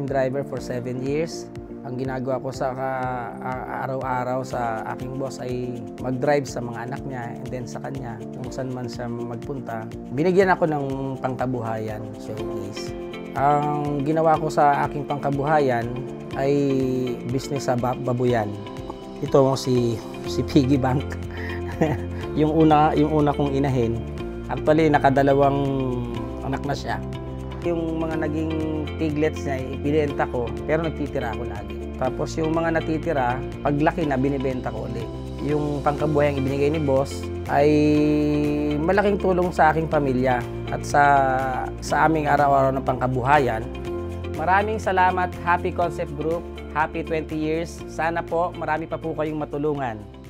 part-time driver for 7 years. Ang ginagawa ko sa araw-araw sa aking boss ay mag-drive sa mga anak niya and then sa kanya kung saan man siya magpunta. Binigyan ako ng pangkabuhayan showcase. Ang ginawa ko sa aking pangkabuhayan ay business sa babuyan. Ito si Piggy Bank. yung una kong inahin. Actually nakadalawang anak na siya. Yung mga naging piglets niya, ibinenta ko, pero nagtitira ako lagi. Tapos yung mga natitira, paglaki na, binibenta ko ulit. Yung pangkabuhay ang ibinigay ni boss ay malaking tulong sa aking pamilya at sa aming araw-araw ng pangkabuhayan. Maraming salamat, Happy Concept Group. Happy 20 years. Sana po marami pa po kayong matulungan.